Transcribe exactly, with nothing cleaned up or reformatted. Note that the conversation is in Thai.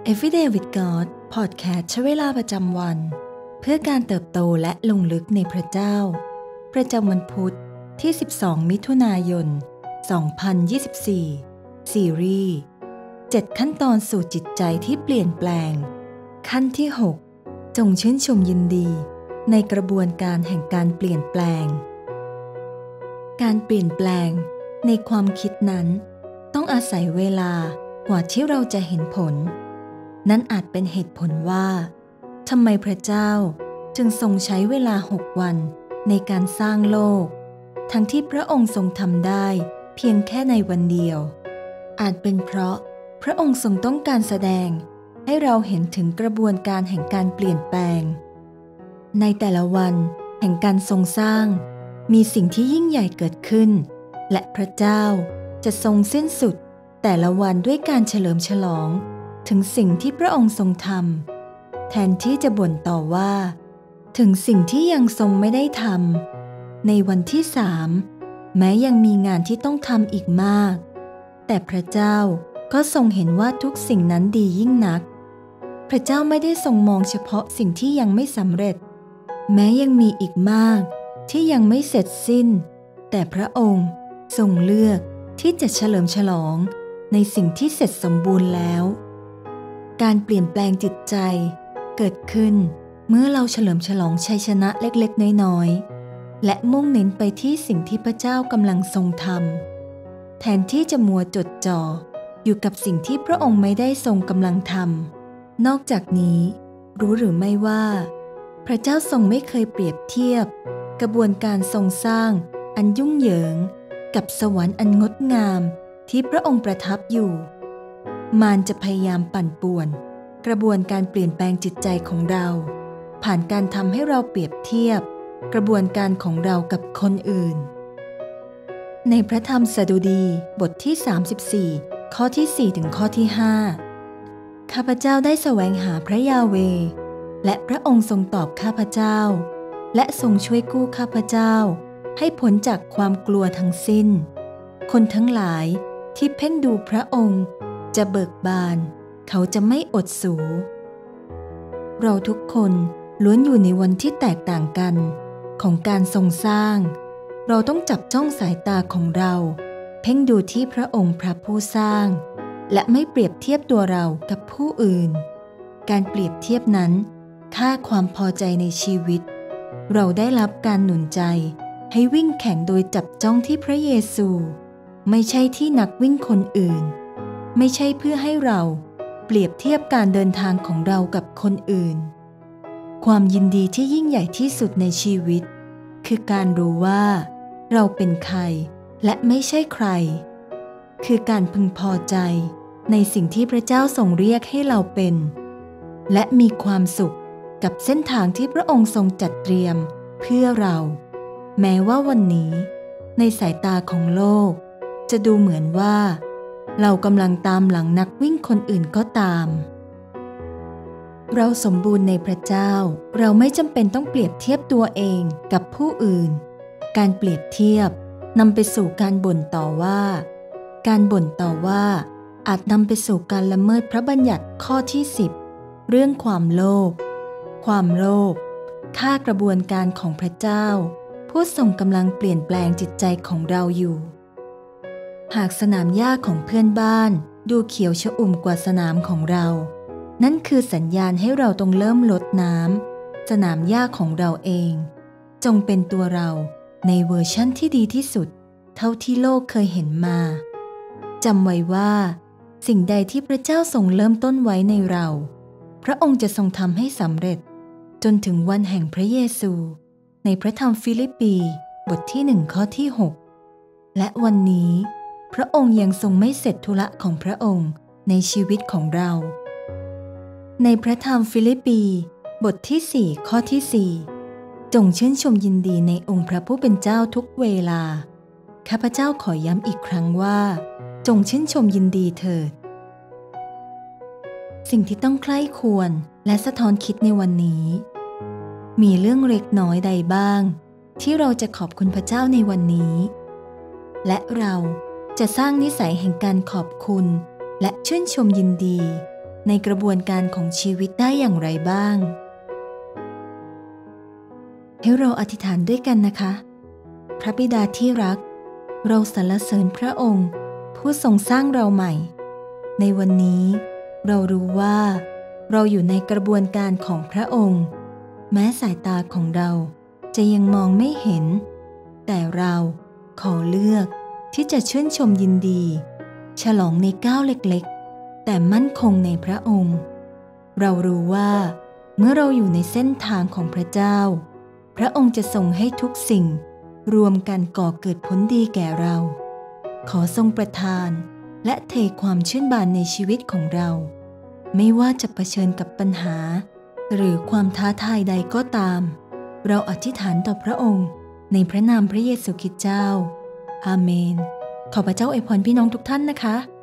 Everyday with God Podcast ใช้เวลาประจำวันเพื่อการเติบโตและลงลึกในพระเจ้าประจำวันพุธที่สิบสองมิถุนายนสองพันยี่สิบสี่ซีรีส์เจ็ดขั้นตอนสู่จิตใจที่เปลี่ยนแปลงขั้นที่หกจงชื่นชมยินดีในกระบวนการแห่งการเปลี่ยนแปลงการเปลี่ยนแปลงในความคิดนั้นต้องอาศัยเวลากว่าที่เราจะเห็นผลนั่นอาจเป็นเหตุผลว่าทำไมพระเจ้าจึงทรงใช้เวลาหกวันในการสร้างโลกทั้งที่พระองค์ทรงทำได้เพียงแค่ในวันเดียวอาจเป็นเพราะพระองค์ทรงต้องการแสดงให้เราเห็นถึงกระบวนการแห่งการเปลี่ยนแปลงในแต่ละวันแห่งการทรงสร้างมีสิ่งที่ยิ่งใหญ่เกิดขึ้นและพระเจ้าจะทรงสิ้นสุดแต่ละวันด้วยการเฉลิมฉลองถึงสิ่งที่พระองค์ทรงทำแทนที่จะบ่นต่อว่าถึงสิ่งที่ยังทรงไม่ได้ทำในวันที่สามแม้ยังมีงานที่ต้องทำอีกมากแต่พระเจ้าก็ทรงเห็นว่าทุกสิ่งนั้นดียิ่งนักพระเจ้าไม่ได้ทรงมองเฉพาะสิ่งที่ยังไม่สำเร็จแม้ยังมีอีกมากที่ยังไม่เสร็จสิ้นแต่พระองค์ทรงเลือกที่จะเฉลิมฉลองในสิ่งที่เสร็จสมบูรณ์แล้วการเปลี่ยนแปลงจิตใจเกิดขึ้นเมื่อเราเฉลิมฉลองชัยชนะเล็กๆน้อยๆและมุ่งเน้นไปที่สิ่งที่พระเจ้ากำลังทรงทำแทนที่จะมัวจดจ่ออยู่กับสิ่งที่พระองค์ไม่ได้ทรงกำลังทำนอกจากนี้รู้หรือไม่ว่าพระเจ้าทรงไม่เคยเปรียบเทียบกระบวนการทรงสร้างอันยุ่งเหยิงกับสวรรค์อันงดงามที่พระองค์ประทับอยู่มารจะพยายามปั่นป่วนกระบวนการเปลี่ยนแปลงจิตใจของเราผ่านการทำให้เราเปรียบเทียบกระบวนการของเรากับคนอื่นในพระธรรมสดุดีบทที่สามสิบสี่ข้อที่สี่ถึงข้อที่ห้าข้าพเจ้าได้แสวงหาพระยาเวห์และพระองค์ทรงตอบข้าพเจ้าและทรงช่วยกู้ข้าพเจ้าให้พ้นจากความกลัวทั้งสิ้นคนทั้งหลายที่เพ่งดูพระองค์จะเบิกบานเขาจะไม่อดสูเราทุกคนล้วนอยู่ในวันที่แตกต่างกันของการทรงสร้างเราต้องจับจ้องสายตาของเราเพ่งดูที่พระองค์พระผู้สร้างและไม่เปรียบเทียบตัวเรากับผู้อื่นการเปรียบเทียบนั้นฆ่าความพอใจในชีวิตเราได้รับการหนุนใจให้วิ่งแข่งโดยจับจ้องที่พระเยซูไม่ใช่ที่นักวิ่งคนอื่นไม่ใช่เพื่อให้เราเปรียบเทียบการเดินทางของเรากับคนอื่นความยินดีที่ยิ่งใหญ่ที่สุดในชีวิตคือการรู้ว่าเราเป็นใครและไม่ใช่ใครคือการพึงพอใจในสิ่งที่พระเจ้าทรงเรียกให้เราเป็นและมีความสุขกับเส้นทางที่พระองค์ทรงจัดเตรียมเพื่อเราแม้ว่าวันนี้ในสายตาของโลกจะดูเหมือนว่าเรากำลังตามหลังนักวิ่งคนอื่นก็ตามเราสมบูรณ์ในพระเจ้าเราไม่จำเป็นต้องเปรียบเทียบตัวเองกับผู้อื่นการเปรียบเทียบนำไปสู่การบ่นต่อว่าการบ่นต่อว่าอาจนำไปสู่การละเมิดพระบัญญัติข้อที่สิบเรื่องความโลภความโลภฆ่ากระบวนการของพระเจ้าผู้ทรงกำลังเปลี่ยนแปลงจิตใจของเราอยู่หากสนามหญ้าของเพื่อนบ้านดูเขียวชอุ่มกว่าสนามของเรานั่นคือสัญญาณให้เราต้องเริ่มลดน้ำสนามหญ้าของเราเองจงเป็นตัวเราในเวอร์ชั่นที่ดีที่สุดเท่าที่โลกเคยเห็นมาจำไว้ว่าสิ่งใดที่พระเจ้าทรงเริ่มต้นไว้ในเราพระองค์จะทรงทำให้สำเร็จจนถึงวันแห่งพระเยซูในพระธรรมฟิลิปปีบทที่หนึ่งข้อที่หกและวันนี้พระองค์ยังทรงไม่เสร็จธุระของพระองค์ในชีวิตของเราในพระธรรมฟิลิปปีบทที่สี่ข้อที่สี่จงชื่นชมยินดีในองค์พระผู้เป็นเจ้าทุกเวลาข้าพเจ้าขอย้ำอีกครั้งว่าจงชื่นชมยินดีเถิดสิ่งที่ต้องใคร่ควรและสะท้อนคิดในวันนี้มีเรื่องเล็กน้อยใดบ้างที่เราจะขอบคุณพระเจ้าในวันนี้และเราจะสร้างนิสัยแห่งการขอบคุณและชื่นชมยินดีในกระบวนการของชีวิตได้อย่างไรบ้างให้เราอธิษฐานด้วยกันนะคะพระบิดาที่รักเราสรรเสริญพระองค์ผู้ทรงสร้างเราใหม่ในวันนี้เรารู้ว่าเราอยู่ในกระบวนการของพระองค์แม้สายตาของเราจะยังมองไม่เห็นแต่เราขอเลือกที่จะชื่นชมยินดีฉลองในก้าวเล็กๆแต่มั่นคงในพระองค์เรารู้ว่าเมื่อเราอยู่ในเส้นทางของพระเจ้าพระองค์จะทรงให้ทุกสิ่งรวมกันก่อเกิดผลดีแก่เราขอทรงประทานและเทความชื่นบานในชีวิตของเราไม่ว่าจะเผชิญกับปัญหาหรือความท้าทายใดก็ตามเราอธิษฐานต่อพระองค์ในพระนามพระเยซูคริสต์เจ้าอาเมนขอพระเจ้าอวยพรพี่น้องทุกท่านนะคะ